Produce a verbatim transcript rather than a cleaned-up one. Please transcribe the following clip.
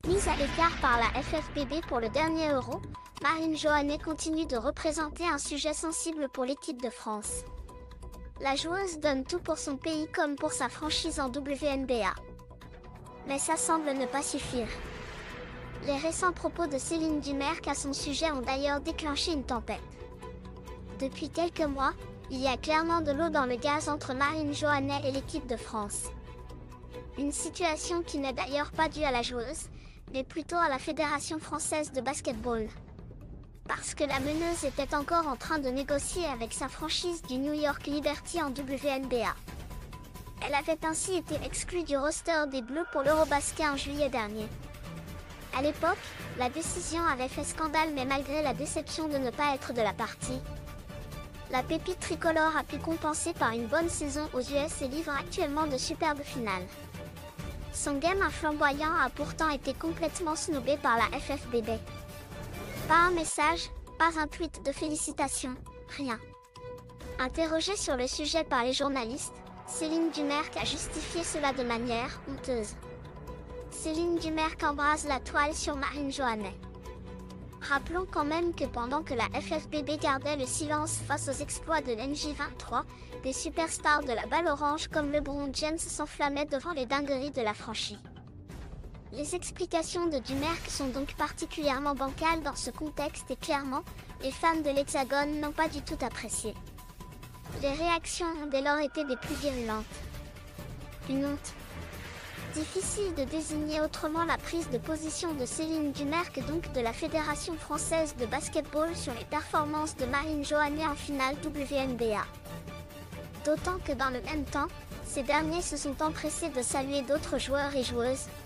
Mise à l'écart par la F F B B pour le dernier Euro, Marine Johannet continue de représenter un sujet sensible pour l'équipe de France. La joueuse donne tout pour son pays comme pour sa franchise en W N B A. Mais ça semble ne pas suffire. Les récents propos de Céline Dumerc à son sujet ont d'ailleurs déclenché une tempête. Depuis quelques mois, il y a clairement de l'eau dans le gaz entre Marine Johannet et l'équipe de France. Une situation qui n'est d'ailleurs pas due à la joueuse, mais plutôt à la Fédération française de basketball. Parce que la meneuse était encore en train de négocier avec sa franchise du New York Liberty en W N B A. Elle avait ainsi été exclue du roster des Bleus pour l'Eurobasket en juillet dernier. À l'époque, la décision avait fait scandale, mais malgré la déception de ne pas être de la partie, la pépite tricolore a pu compenser par une bonne saison aux U S et livre actuellement de superbes finales. Son game flamboyant a pourtant été complètement snobé par la F F B B. Pas un message, pas un tweet de félicitations, rien. Interrogée sur le sujet par les journalistes, Céline Dumerc a justifié cela de manière honteuse. Céline Dumerc embrase la toile sur Marine Johannet. Rappelons quand même que pendant que la F F B B gardait le silence face aux exploits de l'N J vingt-trois, des superstars de la balle orange comme LeBron James s'enflammaient devant les dingueries de la franchise. Les explications de Dumerc sont donc particulièrement bancales dans ce contexte et clairement, les fans de l'Hexagone n'ont pas du tout apprécié. Les réactions ont dès lors été des plus virulentes. Une honte. Difficile de désigner autrement la prise de position de Céline Dumerc, donc de la Fédération française de basketball, sur les performances de Marine Johannet en finale W N B A. D'autant que dans le même temps, ces derniers se sont empressés de saluer d'autres joueurs et joueuses,